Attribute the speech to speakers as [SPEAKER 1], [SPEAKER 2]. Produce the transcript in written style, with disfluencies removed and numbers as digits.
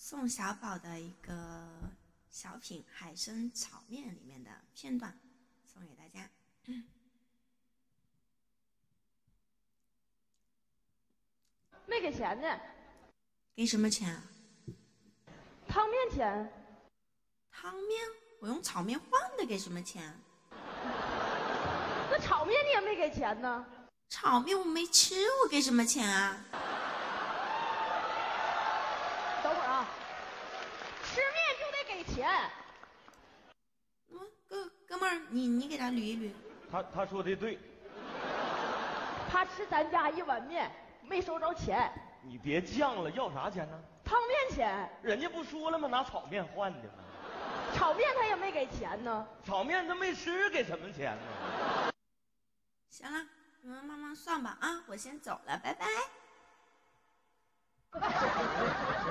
[SPEAKER 1] 宋小宝的一个小品《海参炒面》里面的片段，送给大家。
[SPEAKER 2] 没给钱呢。
[SPEAKER 1] 给什么钱啊？
[SPEAKER 2] 汤面钱。
[SPEAKER 1] 汤面？我用炒面换的，给什么钱？
[SPEAKER 2] 那炒面你也没给钱呢。
[SPEAKER 1] 炒面我没吃，我给什么钱啊？
[SPEAKER 2] 等会儿啊，吃面就得给钱。
[SPEAKER 1] 哥们儿，你给他捋一捋。
[SPEAKER 3] 他说的对。
[SPEAKER 2] 他吃咱家一碗面，没收着钱。
[SPEAKER 3] 你别犟了，要啥钱呢？
[SPEAKER 2] 汤面钱。
[SPEAKER 3] 人家不说了吗？拿炒面换的吗？
[SPEAKER 2] 炒面他也没给钱呢。
[SPEAKER 3] 炒面他没吃，给什么钱呢？
[SPEAKER 1] 行了，你们慢慢算吧啊，我先走了，拜拜。